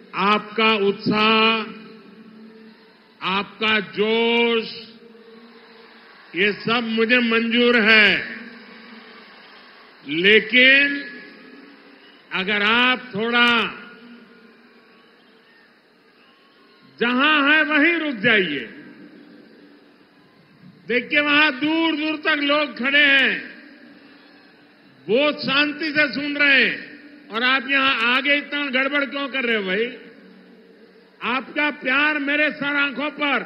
आपका उत्साह, आपका जोश, ये सब मुझे मंजूर है। लेकिन अगर आप थोड़ा जहां है वहीं रुक जाइए। देखिए वहां दूर दूर तक लोग खड़े हैं, बहुत शांति से सुन रहे हैं, और आप यहां आगे इतना गड़बड़ क्यों कर रहे हो भाई? आपका प्यार मेरे सर आंखों पर।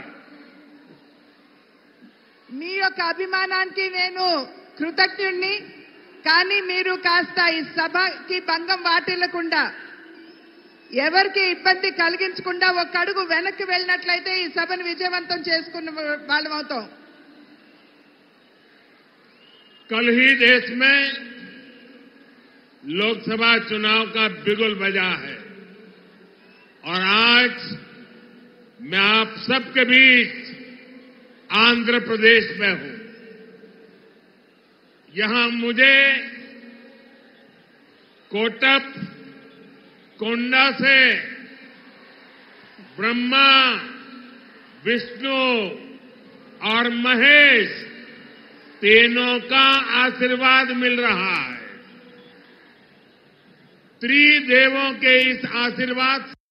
మీ యొక్క అభిమానానికి నేను కృతజ్ఞుణ్ణి. కానీ మీరు కాస్త ఈ సభకి భంగం వాటిల్లకుండా, ఎవరికి ఇబ్బంది కలిగించకుండా ఒక అడుగు వెనక్కి వెళ్ళినట్లయితే ఈ సభను విజయవంతం చేసుకున్న వాళ్ళం అవుతాం. कल ही देश में लोकसभा चुनाव का बिगुल बजा है, और आज मैं आप सबके बीच आंध्र प्रदेश में हूं। यहां मुझे कोटप कोंडा से ब्रह्मा, विष्णु और महेश तीनों का आशीर्वाद मिल रहा है। त्रिदेवों के इस आशीर्वाद से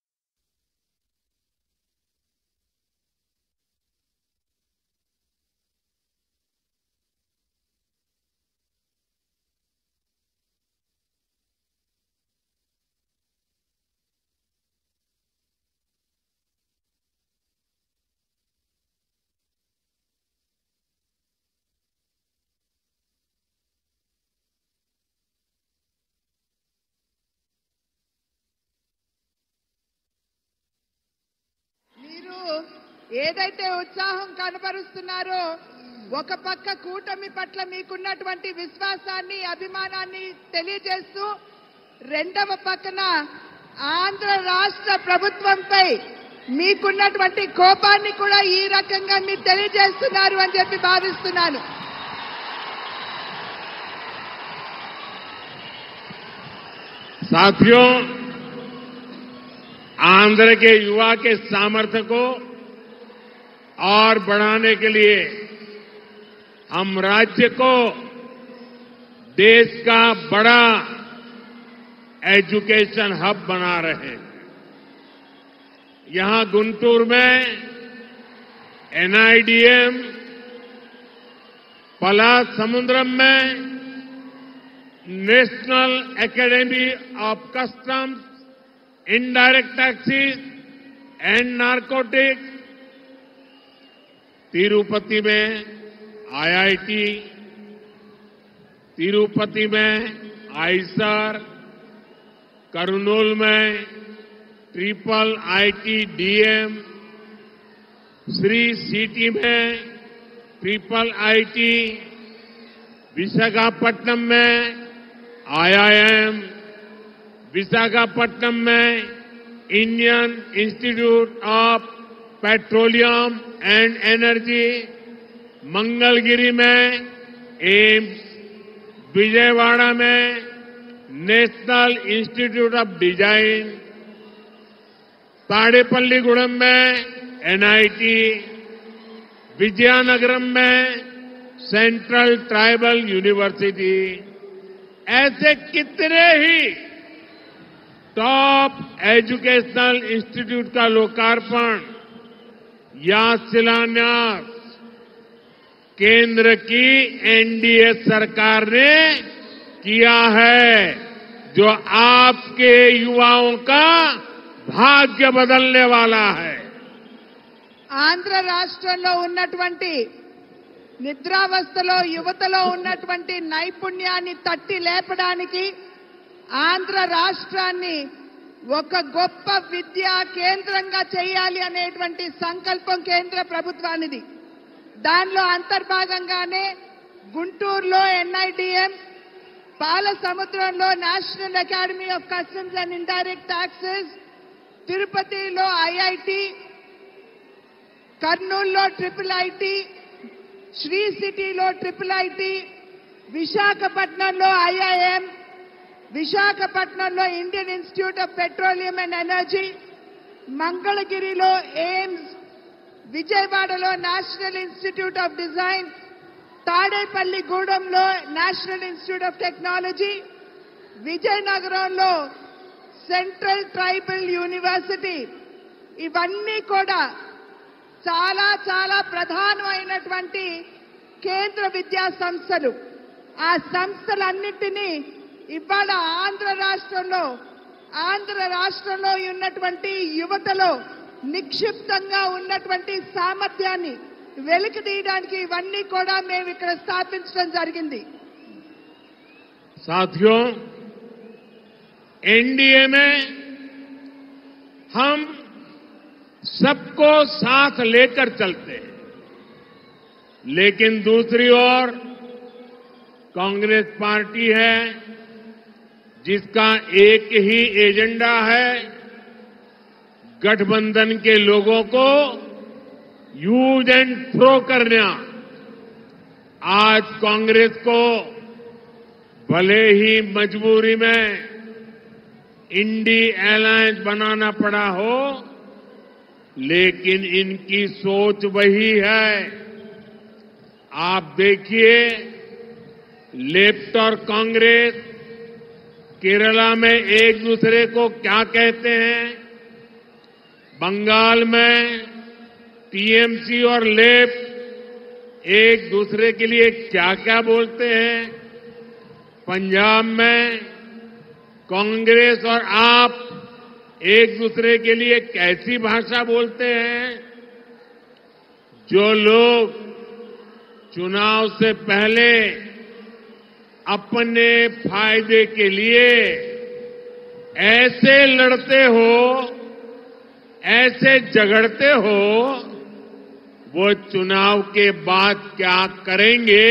ఏదైతే ఉత్సాహం కనబరుస్తున్నారో, ఒక పక్క కూటమి పట్ల మీకున్నటువంటి విశ్వాసాన్ని, అభిమానాన్ని తెలియజేస్తూ, రెండవ పక్కన ఆంధ్ర రాష్ట్ర ప్రభుత్వంపై మీకున్నటువంటి కోపాన్ని కూడా ఈ రకంగా మీరు తెలియజేస్తున్నారు అని చెప్పి భావిస్తున్నాను. साथियों, आंध्र के युवा के सामर्थ्य को और बढ़ाने के लिए हम राज्य को देश का बड़ा एजुकेशन हब बना रहे हैं। यहां गुंटूर में NIDM, पलासमुद्रम में national academy of customs, indirect taxes and narcotics, Tirupati में IIT, तिरुपति में आईसर, कर्नूल में IIT-DM, श्री सिटी में IIIT, विशाखापट्टनम में IIM, विशाखापट्टनम में Indian institute of petroleum and energy, Mangalagiri में एम्स, विजयवाड़ा में national institute of design, Tadepalligudem में NIT, विजयनगरम में सेंट्रल ट्राइबल यूनिवर्सिटी, ऐसे कितने ही टॉप एजुकेशनल इंस्टीट्यूट का लोकार्पण या शिलान्यास केंद्र की NDA सरकार ने किया है, जो आपके युवाओं का भाग्य बदलने वाला है। ఆంధ్ర రాష్ట్రంలో ఉన్నటువంటి నిద్రావస్థలో యువతలో ఉన్నటువంటి నైపుణ్యాన్ని తట్టి లేపడానికి, ఆంధ్ర రాష్ట్రాన్ని ఒక గొప్ప విద్యా కేంద్రంగా చేయాలి అనేటువంటి సంకల్పం కేంద్ర ప్రభుత్వానిది. దానిలో అంతర్భాగంగానే గుంటూరులో NIDM, పాలసముద్రంలో national academy of customs and indirect taxes, తిరుపతిలో IIT, కర్నూలులో IIIT, శ్రీ సిటీలో IIIT, విశాఖపట్నంలో IIM, విశాఖపట్నంలో Indian institute of petroleum and energy, మంగళగిరిలో ఎయిమ్స్, విజయవాడలో నేషనల్ ఇన్స్టిట్యూట్ ఆఫ్ డిజైన్, తాడేపల్లిగూడెంలో నేషనల్ ఇన్స్టిట్యూట్ ఆఫ్ టెక్నాలజీ, విజయనగరంలో సెంట్రల్ ట్రైబల్ యూనివర్సిటీ, ఇవన్నీ కూడా చాలా చాలా ప్రధానమైనటువంటి కేంద్ర విద్యా సంస్థలు. ఆ సంస్థలన్నింటినీ ఇవాళ ఆంధ్ర రాష్ట్రంలో ఉన్నటువంటి యువతలో నిక్షిప్తంగా ఉన్నటువంటి సామర్థ్యాన్ని వెలికి తీయడానికి ఇవన్నీ కూడా మేము ఇక్కడ స్థాపించడం జరిగింది. साथियों, एनडीए में हम सबको साथ लेकर चलते हैं, लेकिन दूसरी ओर कांग्रेस पार्टी है जिसका एक ही एजेंडा है गठबंधन के लोगों को यूज एंड थ्रो करना। आज कांग्रेस को भले ही मजबूरी में इंडी अलायंस बनाना पड़ा हो, लेकिन इनकी सोच वही है। आप देखिए, लेफ्ट और कांग्रेस केरला में एक दूसरे को क्या कहते हैं, बंगाल में टीएमसी और लेफ्ट एक दूसरे के लिए क्या क्या बोलते हैं, पंजाब में कांग्रेस और आप एक दूसरे के लिए कैसी भाषा बोलते हैं। जो लोग चुनाव से पहले अपने फायदे के लिए ऐसे लड़ते हो, ऐसे झगड़ते हो, वो चुनाव के बाद क्या करेंगे,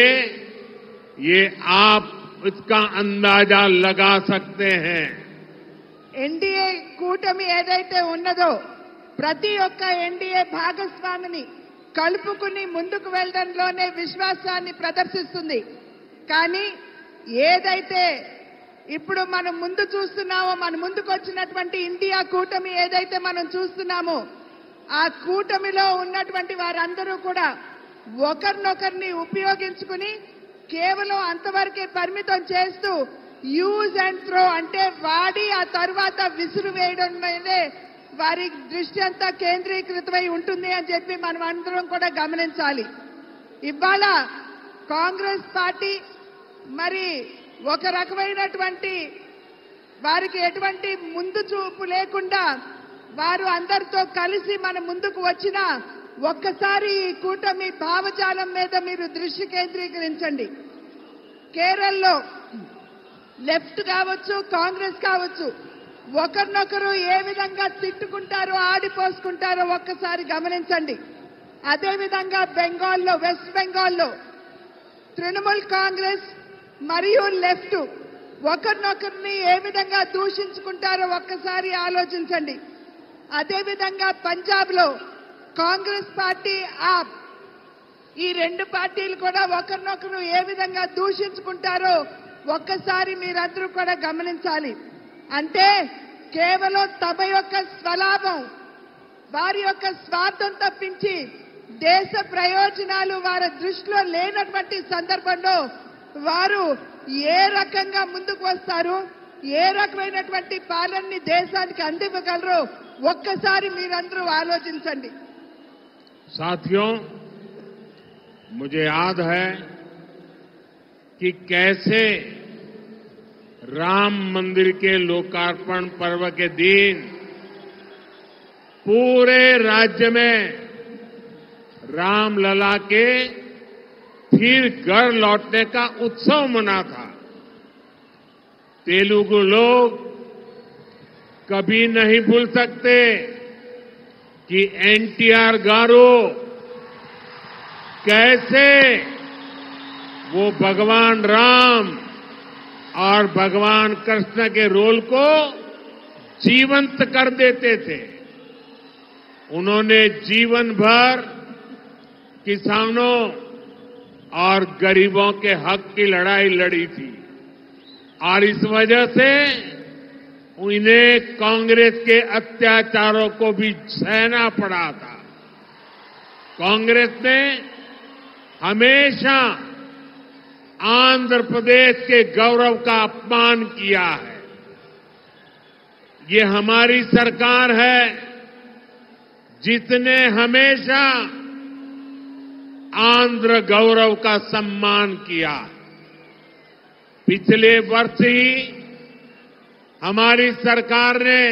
ये आप इसका अंदाजा लगा सकते हैं। ఎన్డీఏ కూటమి ఏదైతే ఉన్నదో ప్రతి ఒక్క ఎన్డీఏ భాగస్వామిని కలుపుకుని ముందుకు వెళ్లడంలోనే విశ్వాసాన్ని ప్రదర్శిస్తుంది. కానీ ఏదైతే ఇప్పుడు మనం ముందు చూస్తున్నామో, మన ముందుకు వచ్చినటువంటి ఇండియా కూటమి ఏదైతే మనం చూస్తున్నామో, ఆ కూటమిలో ఉన్నటువంటి వారందరూ కూడా ఒకరినొకరిని ఉపయోగించుకుని కేవలం అంతవరకే పరిమితం చేస్తూ యూజ్ అండ్ త్రో అంటే వాడి ఆ తర్వాత విసురు వేయడం మీదే వారి దృష్టి అంతా కేంద్రీకృతమై ఉంటుంది అని చెప్పి మనం అందరం కూడా గమనించాలి. ఇవాళ కాంగ్రెస్ పార్టీ మరి ఒక రకమైనటువంటి వారికి ఎటువంటి ముందు చూపు లేకుండా వారు అందరితో కలిసి మన ముందుకు వచ్చినా ఒక్కసారి ఈ కూటమి భావజాలం మీద మీరు దృష్టి కేంద్రీకరించండి. కేరళలో లెఫ్ట్ కావచ్చు, కాంగ్రెస్ కావచ్చు, ఒకరినొకరు ఏ విధంగా తిట్టుకుంటారో, ఆడిపోసుకుంటారో ఒక్కసారి గమనించండి. అదేవిధంగా బెంగాల్లో, వెస్ట్ బెంగాల్లో తృణమూల్ కాంగ్రెస్ మరియు లెఫ్ట్ ఒకరినొకరిని ఏ విధంగా దూషించుకుంటారో ఒక్కసారి ఆలోచించండి. అదేవిధంగా పంజాబ్లో కాంగ్రెస్ పార్టీ, ఆప్, ఈ రెండు పార్టీలు కూడా ఒకరినొకరు ఏ విధంగా దూషించుకుంటారో ఒక్కసారి మీరందరూ కూడా గమనించాలి. అంటే కేవలం తమ యొక్క స్వలాభం, వారి యొక్క స్వార్థం తప్పించి దేశ ప్రయోజనాలు వారి దృష్టిలో లేనటువంటి సందర్భంలో వారు ఏ రకంగా ముందుకు వస్తారు, ఏ రకమైనటువంటి పాలనని దేశానికి అందివ్వగలరో ఒక్కసారి మీరందరూ ఆలోచించండి. साथियों, मुझे याद है कि कैसे राम मंदिर के लोकार्पण पर्व के दिन पूरे राज्य में रामलला के फिर घर लौटने का उत्सव मना था। तेलुगु लोग कभी नहीं भूल सकते कि एनटीआर गारू कैसे वो भगवान राम और भगवान कृष्ण के रोल को जीवंत कर देते थे। उन्होंने जीवन भर किसानों और गरीबों के हक की लड़ाई लड़ी थी और इस वजह से इन्हें कांग्रेस के अत्याचारों को भी सहना पड़ा था। कांग्रेस ने हमेशा आंध्र प्रदेश के गौरव का अपमान किया है। ये हमारी सरकार है जिसने हमेशा आंध्र गौरव का सम्मान किया। पिछले वर्ष ही हमारी सरकार ने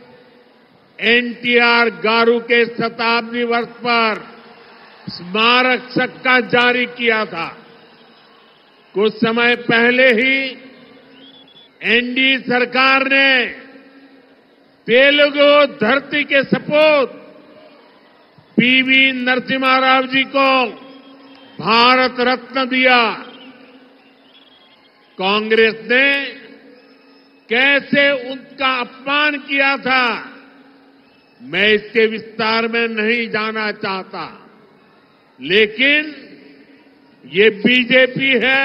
एनटीआर गारू के शताब्दी वर्ष पर स्मारक सिक्का जारी किया था। कुछ समय पहले ही एनडीए सरकार ने तेलुगु धरती के सपूत पीवी नरसिम्हा राव जी को भारत रत्न दिया। कांग्रेस ने कैसे उनका अपमान किया था, मैं इसके विस्तार में नहीं जाना चाहता, लेकिन ये बीजेपी है,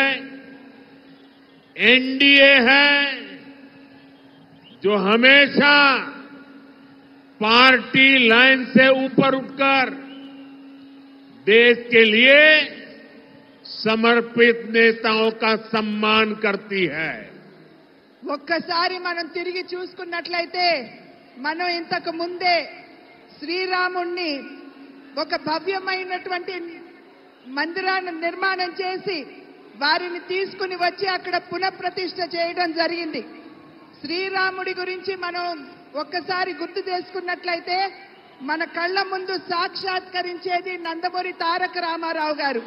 एनडीए है, जो हमेशा पार्टी लाइन से ऊपर उठकर देश के लिए समर्पित नेताओं का सम्मान करती है। ఒక్కసారి మనం తిరిగి చూసుకున్నట్లయితే మనం ఇంతకు ముందే శ్రీరాముణ్ణి ఒక భవ్యమైనటువంటి మందిరాన్ని నిర్మాణం చేసి వారిని తీసుకుని వచ్చి అక్కడ పునఃప్రతిష్ఠ చేయడం జరిగింది. శ్రీరాముడి గురించి మనం ఒక్కసారి గుర్తు చేసుకున్నట్లయితే మన కళ్ళ ముందు సాక్షాత్కరించేది నందమూరి తారక రామారావు గారు.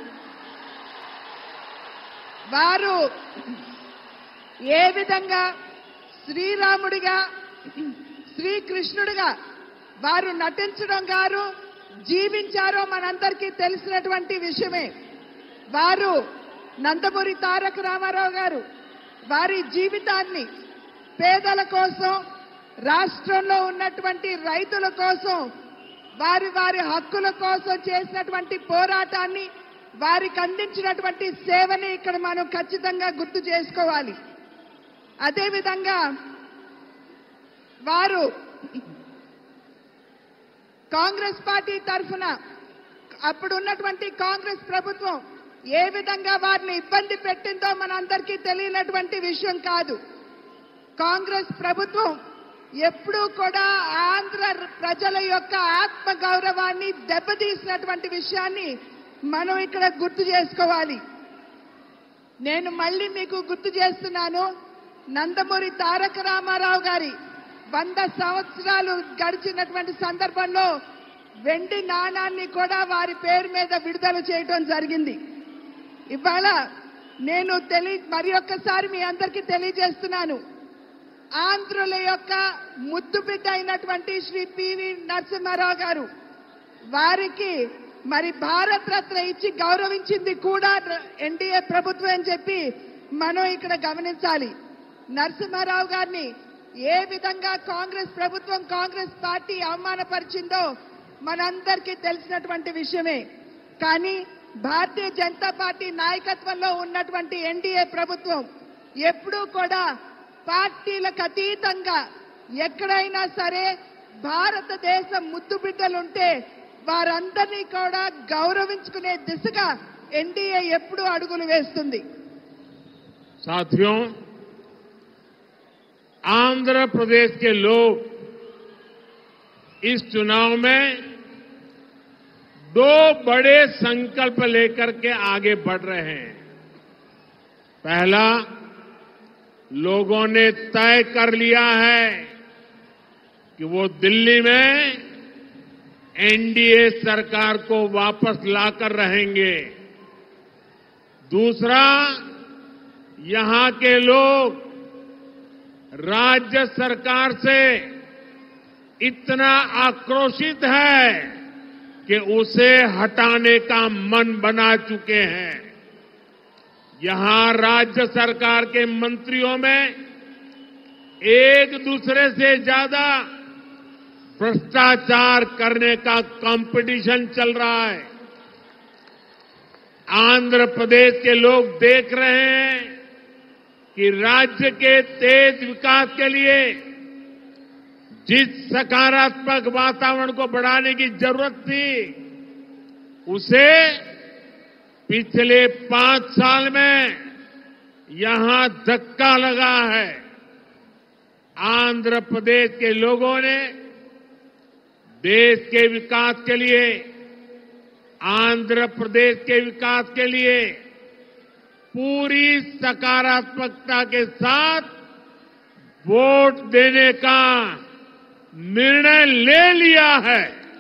వారు ఏ విధంగా శ్రీరాముడిగా శ్రీకృష్ణుడిగా వారు నటించడం గారు జీవించారో మనందరికీ తెలిసినటువంటి విషయమే. వారు నందమూరి తారక రామారావు గారు వారి జీవితాన్ని పేదల కోసం, రాష్ట్రంలో ఉన్నటువంటి రైతుల కోసం, వారి వారి హక్కుల కోసం చేసినటువంటి పోరాటాన్ని, వారికి అందించినటువంటి సేవని ఇక్కడ మనం ఖచ్చితంగా గుర్తు చేసుకోవాలి. అదేవిధంగా వారు కాంగ్రెస్ పార్టీ తరఫున అప్పుడున్నటువంటి కాంగ్రెస్ ప్రభుత్వం ఏ విధంగా వారిని ఇబ్బంది పెట్టిందో మనందరికీ తెలియనటువంటి విషయం కాదు. కాంగ్రెస్ ప్రభుత్వం ఎప్పుడూ కూడా ఆంధ్ర ప్రజల యొక్క ఆత్మ గౌరవాన్ని దెబ్బతీసినటువంటి విషయాన్ని మనం ఇక్కడ గుర్తు చేసుకోవాలి. నేను మళ్ళీ మీకు గుర్తు చేస్తున్నాను, నందమూరి తారక రామారావు గారి 100 సంవత్సరాలు గడిచినటువంటి సందర్భంలో వెండి నాణాన్ని కూడా వారి పేరు మీద విడుదల చేయడం జరిగింది. ఇవాళ నేను మరి ఒక్కసారి మీ అందరికీ తెలియజేస్తున్నాను, ఆంధ్రుల యొక్క ముద్దు బిడ్డ అయినటువంటి శ్రీ పివి నరసింహారావు గారు వారికి మరి భారత రత్న ఇచ్చి గౌరవించింది కూడా ఎన్డీఏ ప్రభుత్వం అని చెప్పి మనం ఇక్కడ గమనించాలి. నరసింహారావు గారిని ఏ విధంగా కాంగ్రెస్ ప్రభుత్వం, కాంగ్రెస్ పార్టీ అవమానపరిచిందో మనందరికీ తెలిసినటువంటి విషయమే. కానీ భారతీయ జనతా పార్టీ నాయకత్వంలో ఉన్నటువంటి ఎన్డీఏ ప్రభుత్వం ఎప్పుడూ కూడా పార్టీలకు అతీతంగా ఎక్కడైనా సరే భారతదేశం ముద్దు బిడ్డలుంటే వారందరినీ కూడా గౌరవించుకునే దిశగా ఎన్డీఏ ఎప్పుడూ అడుగులు వేస్తుంది. साथियों, आंध्र प्रदेश के लोग इस चुनाव में 2 बड़े संकल्प लेकर के आगे बढ़ रहे हैं। पहला, लोगों ने तय कर लिया है कि वो दिल्ली में एनडीए सरकार को वापस लाकर रहेंगे। दूसरा, यहां के लोग राज्य सरकार से इतना आक्रोशित है कि उसे हटाने का मन बना चुके हैं। यहां राज्य सरकार के मंत्रियों में एक दूसरे से ज्यादा भ्रष्टाचार करने का कंपटीशन चल रहा है। आंध्र प्रदेश के लोग देख रहे हैं कि राज्य के तेज विकास के लिए जिस सकारात्मक वातावरण को बढ़ाने की जरूरत थी, उसे पिछले 5 साल में यहां धक्का लगा है। आंध्र प्रदेश के लोगों ने देश के विकास के लिए, आंध्र प्रदेश के विकास के लिए पूरी सकारात्मकता के साथ वोट देने का निर्णय ले लिया है।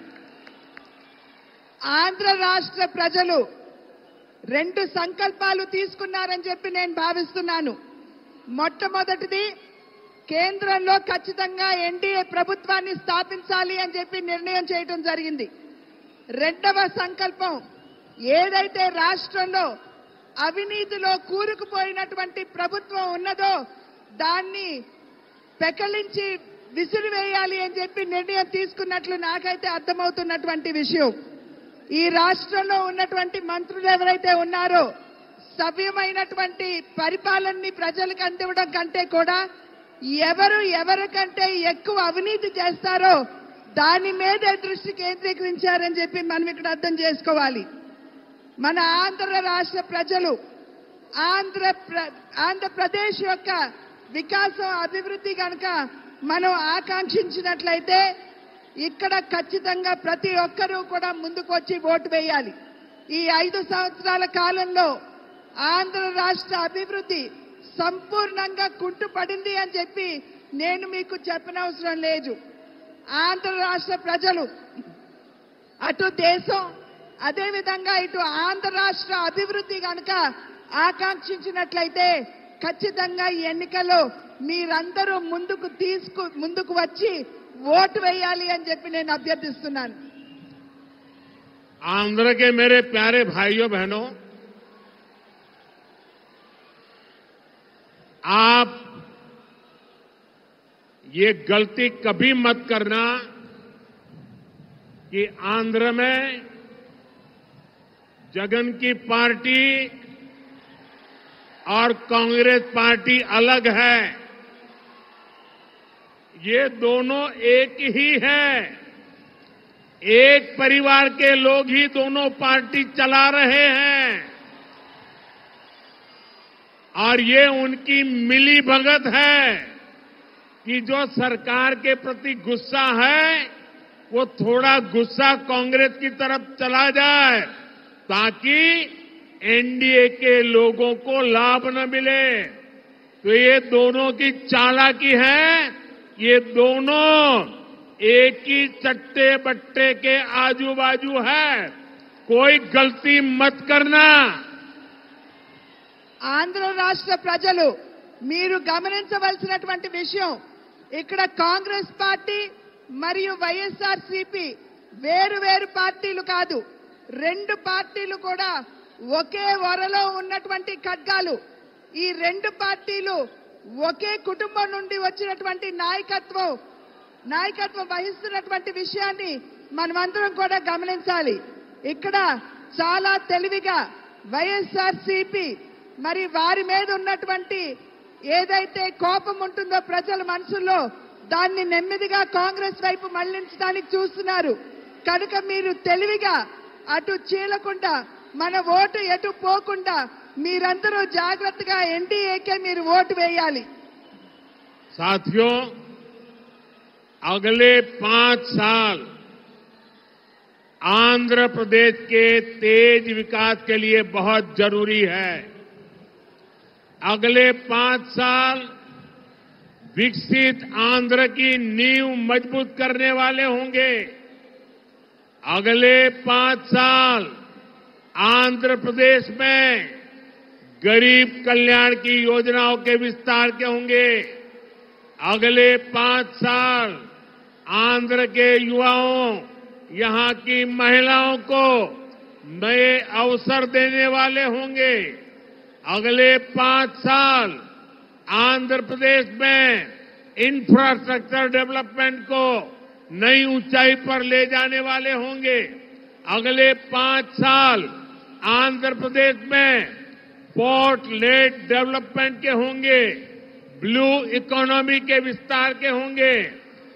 ఆంధ్ర రాష్ట్ర ప్రజలు 2 సంకల్పాలు తీసుకున్నారని చెప్పి నేను భావిస్తున్నాను. మొట్టమొదటిది, కేంద్రంలో ఖచ్చితంగా ఎన్డీఏ ప్రభుత్వాన్ని స్థాపించాలి అని చెప్పి నిర్ణయం చేయడం జరిగింది. రెండవ సంకల్పం, ఏదైతే రాష్ట్రంలో అవినీతిలో కూరుకుపోయినటువంటి ప్రభుత్వం ఉన్నదో దాన్ని పెకలించి విసిరివేయాలి అని చెప్పి నిర్ణయం తీసుకున్నట్లు నాకైతే అర్థమవుతున్నటువంటి విషయం. ఈ రాష్ట్రంలో ఉన్నటువంటి మంత్రులు ఎవరైతే ఉన్నారో సవ్యమైనటువంటి పరిపాలనని ప్రజలకు అందివ్వడం కంటే కూడా ఎవరికంటే ఎక్కువ అవినీతి చేస్తారో దాని మీదే దృష్టి కేంద్రీకరించారని చెప్పి మనం ఇక్కడ అర్థం చేసుకోవాలి. మన ఆంధ్ర రాష్ట్ర ప్రజలు ఆంధ్రప్రదేశ్ యొక్క వికాసం, అభివృద్ధి కనుక మనం ఆకాంక్షించినట్లయితే ఇక్కడ ఖచ్చితంగా ప్రతి ఒక్కరూ కూడా ముందుకు వచ్చి ఓటు వేయాలి. ఈ 5 సంవత్సరాల కాలంలో ఆంధ్ర రాష్ట్ర అభివృద్ధి సంపూర్ణంగా కుంటుపడింది అని చెప్పి నేను మీకు చెప్పనవసరం లేదు. ఆంధ్ర రాష్ట్ర ప్రజలు అటు దేశం, అదేవిధంగా ఇటు ఆంధ్ర రాష్ట్ర అభివృద్ధి కనుక ఆకాంక్షించినట్లయితే ఖచ్చితంగా ఈ ఎన్నికల్లో మీరందరూ ముందుకు వచ్చి ఓటు వేయాలి అని చెప్పి నేను అభ్యర్థిస్తున్నాను. आंध्र के मेरे प्यारे भाइयों बहनों, आप ये गलती कभी मत करना कि आंध्र में जगन की पार्टी और कांग्रेस पार्टी अलग है। ये दोनों एक ही है। एक परिवार के लोग ही दोनों पार्टी चला रहे हैं और ये उनकी मिली भगत है कि जो सरकार के प्रति गुस्सा है वो थोड़ा गुस्सा कांग्रेस की तरफ चला जाए ताकि एनडीए के लोगों को लाभ न मिले। तो ये दोनों की चालाकी है। ये दोनों एक ही चट्टे बट्टे के आजू बाजू है। कोई गलती मत करना। ఆంధ్ర రాష్ట్ర ప్రజలు మీరు గమనించవలసినటువంటి విషయం, ఇక్కడ కాంగ్రెస్ పార్టీ మరియు వైఎస్ఆర్సీపీ వేరు పార్టీలు కాదు. 2 పార్టీలు కూడా ఒకే వరలో ఉన్నటువంటి ఖడ్గాలు. ఈ 2 పార్టీలు ఒకే కుటుంబం నుండి వచ్చినటువంటి నాయకత్వం వహిస్తున్నటువంటి విషయాన్ని మనమందరం కూడా గమనించాలి. ఇక్కడ చాలా తెలివిగా వైఎస్ఆర్సీపీ మరి వారి మీద ఉన్నటువంటి ఏదైతే కోపం ఉంటుందో ప్రజల మనసుల్లో దాన్ని నెమ్మదిగా కాంగ్రెస్ వైపు మళ్లించడానికి చూస్తున్నారు. కనుక మీరు తెలివిగా అటు చీలకుండా మన ఓటు ఎటు పోకుండా మీరందరూ జాగ్రత్తగా ఎన్డీఏకే మీరు ఓటు వేయాలి. साथियों, अगले 5 साल आंध्र प्रदेश के तेज विकास के लिए बहुत जरूरी है। अगले 5 साल विकसित आंध्र की नींव मजबूत करने वाले होंगे। अगले 5 साल आंध्र प्रदेश में गरीब कल्याण की योजनाओं के विस्तार के होंगे। अगले 5 साल आंध्र के युवाओं, यहां की महिलाओं को नए अवसर देने वाले होंगे। अगले 5 साल आंध्र प्रदेश में इंफ्रास्ट्रक्चर डेवलपमेंट को नई ऊंचाई पर ले जाने वाले होंगे। अगले 5 साल आंध्र प्रदेश में पोर्ट लेड डेवलपमेंट के होंगे, ब्लू इकोनॉमी के विस्तार के होंगे।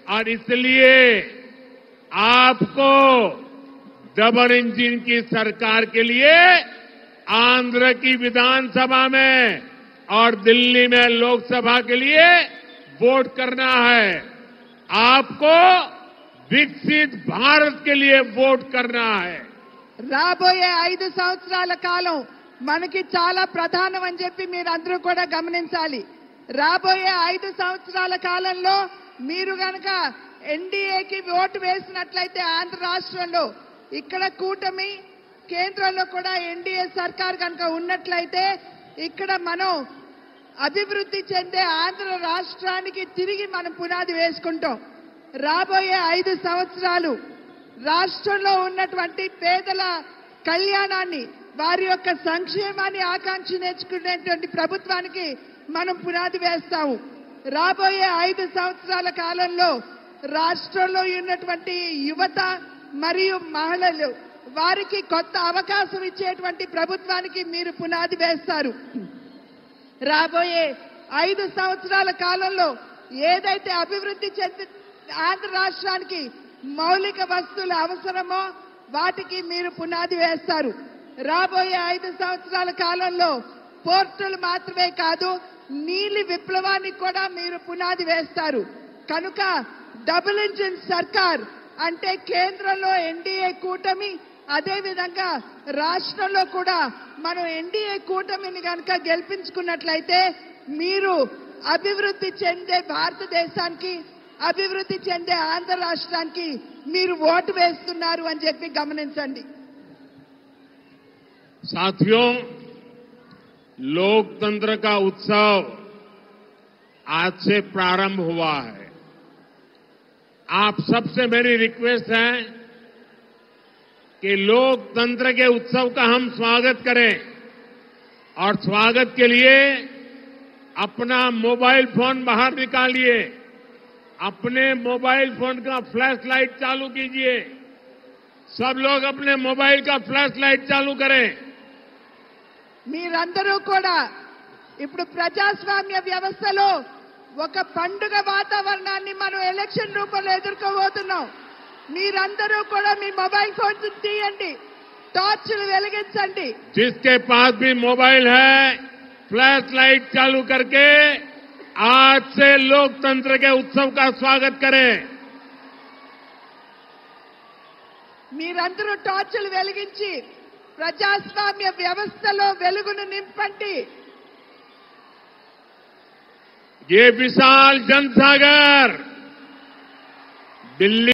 और इसलिए आपको डबल इंजन की सरकार के लिए आंध्र की विधानसभा में और दिल्ली में लोकसभा के लिए वोट करना है। आपको विकसित भारत के लिए वोट करना है। రాబోయే 5 సంవత్సరాల కాలం మనకి చాలా ప్రధానం అని చెప్పి మీరందరూ కూడా గమనించాలి. రాబోయే 5 సంవత్సరాల కాలంలో మీరు గనక ఎన్డీఏకి ఓటు వేసినట్లయితే ఆంధ్ర రాష్ట్రంలో ఇక్కడ కూటమి కేంద్రంలో కూడా ఎన్డీఏ సర్కార్ కనుక ఉన్నట్లయితే ఇక్కడ మనం అభివృద్ధి చెందే ఆంధ్ర రాష్ట్రానికి తిరిగి మనం పునాది వేసుకుంటాం. రాబోయే 5 సంవత్సరాలు రాష్ట్రంలో ఉన్నటువంటి పేదల కళ్యాణాన్ని వారి యొక్క సంక్షేమాన్ని ఆకాంక్షించుకునేటువంటి ప్రభుత్వానికి మనం పునాది వేస్తాము. రాబోయే 5 సంవత్సరాల కాలంలో రాష్ట్రంలో ఉన్నటువంటి యువత మరియు మహిళలు వారికి కొత్త అవకాశం ఇచ్చేటువంటి ప్రభుత్వానికి మీరు పునాది వేస్తారు. రాబోయే 5 సంవత్సరాల కాలంలో ఏదైతే అభివృద్ధి చెంది ఆంధ్ర రాష్ట్రానికి మౌలిక వస్తువులు అవసరమో వాటికి మీరు పునాది వేస్తారు. రాబోయే 5 సంవత్సరాల కాలంలో పోర్టులు మాత్రమే కాదు నీలి విప్లవానికి కూడా మీరు పునాది వేస్తారు. కనుక డబుల్ ఇంజిన్ సర్కార్ అంటే కేంద్రంలో ఎన్డీఏ కూటమి అదేవిధంగా రాష్ట్రంలో కూడా మనం ఎన్డీఏ కూటమిని కనుక గెలిపించుకున్నట్లయితే మీరు అభివృద్ధి చెందే భారతదేశానికి అభివృద్ధి చెందే ఆంధ్ర రాష్ట్రానికి మీరు ఓటు వేస్తున్నారు అని చెప్పి గమనించండి. साथियों, लोकतंत्र का उत्सव आज से प्रारंभ हुआ है. आप सबसे मेरी रिक्वेस्ट है कि लोकतंत्र के उत्सव का हम स्वागत करें और स्वागत के लिए अपना मोबाइल फोन बाहर निकालिए, अपने मोबाइल फोन का फ्लैश लाइट चालू कीजिए. सब लोग अपने मोबाइल का फ्लैश लाइट चालू करें. మీరందరూ కూడా ఇప్పుడు ప్రజాస్వామ్య వ్యవస్థలో ఒక పండుగ వాతావరణాన్ని మనం ఎలక్షన్ రూపంలో ఎదుర్కోబోతున్నాం. మీరందరూ కూడా మీ మొబైల్ ఫోన్స్ తీయండి, టార్చ్లు వెలిగించండి. जिसके पास भी मोबाइल है फ्लैश लाइट चालू करके आज से लोकतंत्र के उत्सव का स्वागत करें. మీరందరూ టార్చ్లు వెలిగించి ప్రజాస్వామ్య వ్యవస్థలో వెలుగును నింపండి. ये विशाल जनसागर दिल्ली